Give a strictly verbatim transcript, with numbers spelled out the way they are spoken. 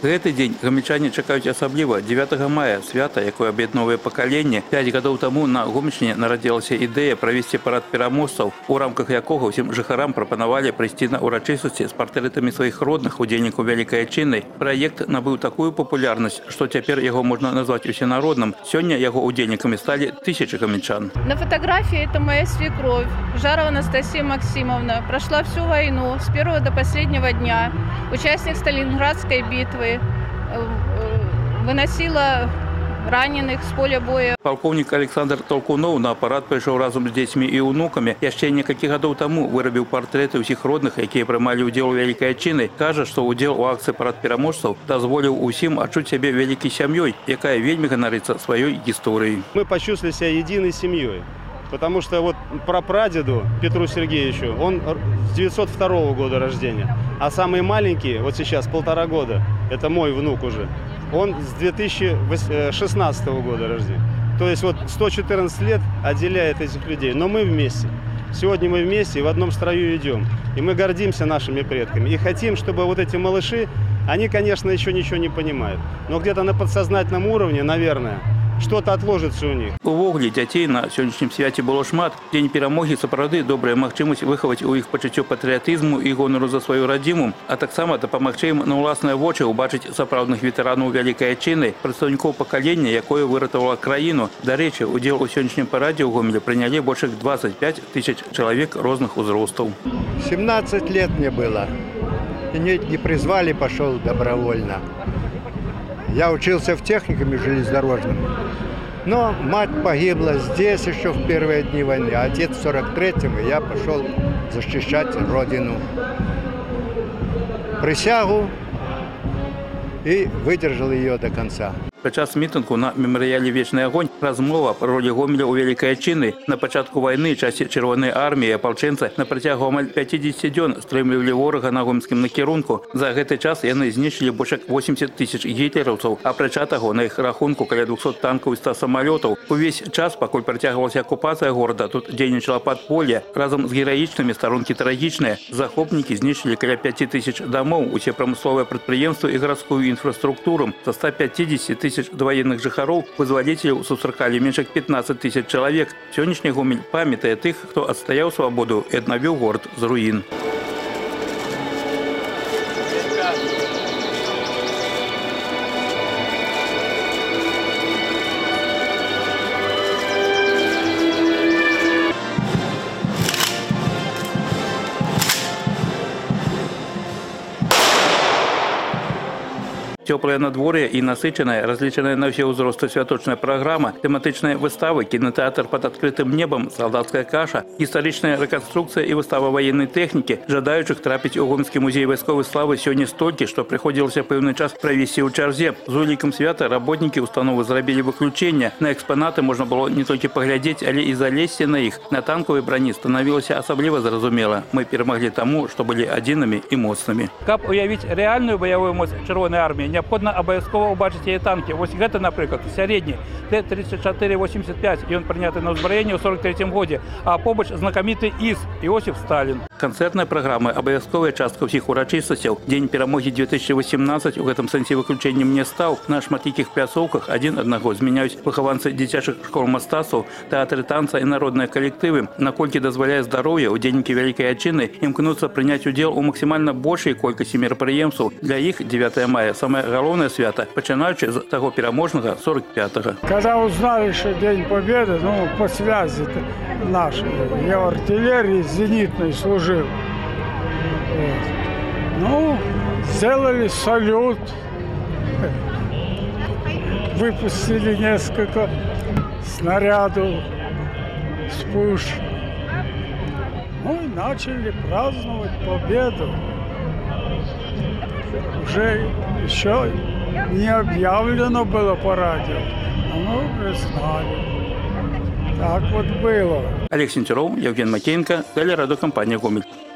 Гэты дзень гомельчане чакаюць асабліва. Дзевятага мая свята, якое аб'ядноўвае пакаленне. Пяць гадоў таму на Гомельшчыне нарадзілася ідэя правесці парад пераможцаў, у рамках якога ўсім жыхарам прапанавалі прыйсці на урачыстасці з партрэтамі сваіх родных удзельнікаў Вялікай Айчыннай. Праект набыў такую папулярнасць, што цяпер яго можна назваць усенародным. Сёння яго удзельнікамі сталі тысячы гомельчан. На фотографии это моя свекровь, Жарова Анастасия Максимовна. Прошла всю войну с первого до последнего дня. Участник Сталинградской битвы. Выносила раненых с поля боя. Полковник Александр Толкунов на парад прыйшоў разом з дзецьмі і ўнукамі. Яшчэ некалькі гадоў таму вырабіў партрэты ўсіх родных, якія прымалі ўдзел у Вялікай Айчыннай. Кажа, што ўдзел у акцыі парад пераможцаў дазволіў усім адчуць сябе вялікай сям'ёй, якая вельмі ганарыцца сваёй гісторыяй. Мы почувствовали себя единой семьей, потому что вот прапрадеду Петру Сергеевичу, он с девятьсот второго года рождения, а самый маленький, вот сейчас полтора года, это мой внук уже, он с две тысячи шестнадцатого года рождения. То есть вот сто четырнадцать лет отделяет этих людей, но мы вместе. Сегодня мы вместе и в одном строю идем. И мы гордимся нашими предками. И хотим, чтобы вот эти малыши, они, конечно, еще ничего не понимают, но где-то на подсознательном уровне, наверное, что-то отложится у них. Увогуле дзяцей на сённяшнім свяце было шмат. Дзень перамогі сапраўды добрая магчымасць выхаваць у іх пачуццё патрыятызму і гонару за сваю радзіму, а таксама дапамагчы ім на ўласныя вочы ўбачыць сапраўдных ветэранаў Вялікай Айчыннай, прадстаўнікоў пакалення, якое выратавала краіну. Дарэчы, удзел у сённяшнім парадзе ў Гомелі прынялі больш як двадцать пять тысяч чалавек розных узростаў. семнадцать лет мне было. И не, не призвали, пошел добровольно. Я учился в техникуме железнодорожном. Но мать погибла здесь еще в первые дни войны. Отец в сорок третьем, и я пошел защищать родину. Присягу и выдержал ее до конца. Падчас мітынгу на мемарыяле «Вечны агонь» размова пра ролі Гомеля ў Вялікай Айчыннай. На пачатку вайны часці чырвонай арміі і апалчэнцы на працягу амаль пяцідзесяці дзён стрымлівалі ворага на гомельскім накірунку. За гэты час яны знішчылі больш як восемьдесят тысяч гітлераўцаў, апрача таго на іх рахунку каля двухсот танкаў і ста самалётаў. Увесь час, пакуль працягвалася акупацыя горада, тут дзейнічала падполле. Разам з гераічнымі старонкі трагічныя. Захопнікі знішчылі каля пяці тысяч дамоў, усе прамысловыя прадпрыемствы і гарадскую інфраструктуру. Са ста пяцідзесяці тысяч дваенных жыхароў вызваліцеляў сустракалі менш як пятнадцать тысяч чалавек. Сённяшні Гомель памятае тых, хто адстаяў свабоду і аднавіў горад з руін. Теплое надворье и насыщенная, различенная на все узросты святочная программа, тематичные выставы, кинотеатр под открытым небом, солдатская каша, историчная реконструкция и выстава военной техники. Жадающих трапить у Гомельский музей войсковой славы сегодня столько, что приходилось певный час провести у чарзе. З улікам свята работники установы зрабілі выключение. На экспонаты можно было не только поглядеть, але и залезть на их. На танковой броне становилось особливо зразумело. Мы перемогли тому, что были одинными и моцными. Каб уявить реальную боевую мощь Червоной армии, необходимо обовязково убачить ее танки. Вот это, например, средний Т тридцать четыре восемьдесят пять, и он принятый на узброение в сорок третьем году, а побач знакомитый ИС Иосиф Сталин. Концертная программа, обовязковая частка всех урочистостей. День перемоги две тысячи восемнадцать в этом сенсе выключением не стал. На шматлікіх пляцоўках один одного змяняюць выхаванцы дзіцячых школ мастацтваў, тэатры танца и народные коллективы. Наколькі дазваляе здароўе, удзельнікі Вялікай Айчыннай імкнуцца прыняць удзел у максимально большей колькасці мерапрыемстваў. Для іх девятое мая самое галоўнае свята, пачынаючы з таго пераможнага сорок пятого. Когда узнали, что День Победы, ну, по связи нашей, я в артиллерии зенитной служил. Вот. Ну, сделали салют, выпустили несколько снарядов с пуш. Ну и начали праздновать победу. Уже еще не объявлено было по радио, но мы уже знали. Так вот было. Олег Сенцюров, Евген Макеенко, телерадиокомпания «Гомель».